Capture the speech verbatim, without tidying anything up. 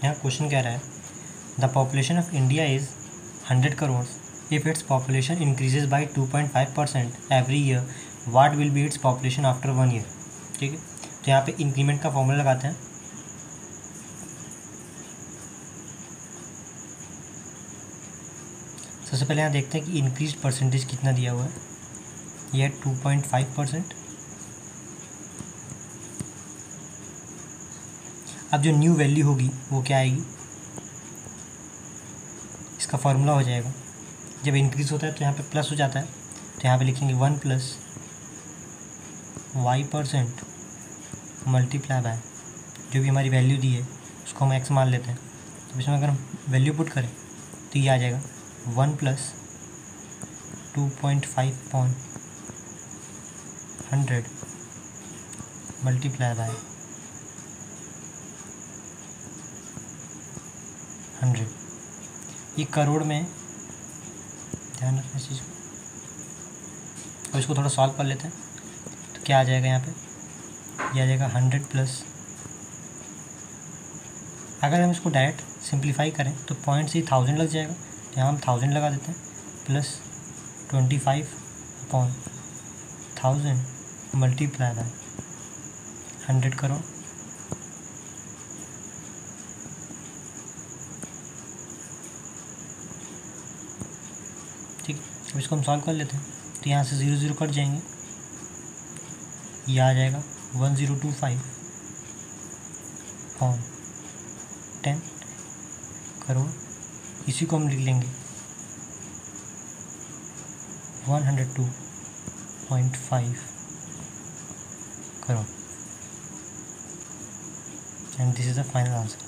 यहाँ क्वेश्चन कह रहा है the population of India is hundred crore if its population increases by two point five percent every year what will be its population after one year. ठीक है, तो यहाँ पे इंक्रीमेंट का फॉर्मूला लगाते हैं। सबसे पहले यहाँ देखते हैं कि इंक्रीज परसेंटेज कितना दिया हुआ है, यह टू पॉइंट फाइव परसेंट। अब जो न्यू वैल्यू होगी वो क्या आएगी, इसका फॉर्मूला हो जाएगा, जब इंक्रीज होता है तो यहाँ पे प्लस हो जाता है, तो यहाँ पे लिखेंगे one plus Y percent multiply by जो भी हमारी वैल्यू दी है उसको हम एक्स मान लेते हैं। तो इसमें अगर हम वैल्यू पुट करें तो ये आ जाएगा one plus two point five point hundred multiply by hundred. ये करोड़ में, ध्यान रखना इस चीज़ को। और इसको थोड़ा सॉल्व कर लेते हैं तो क्या आ जाएगा यहाँ पे, ये आ जाएगा हंड्रेड प्लस, अगर हम इसको डायरेक्ट सिंप्लीफाई करें तो पॉइंट से थाउजेंड लग जाएगा, तो यहाँ हम थाउजेंड लगा देते हैं plus twenty five upon thousand multiply by hundred crore. ठीक, अब इसको हम सॉल्व कर लेते हैं तो यहाँ से ज़ीरो ज़ीरो कट जाएंगे, ये आ जाएगा one zero two five upon ten crore. इसी को हम लिख लेंगे one hundred two point five crore and this is the final answer.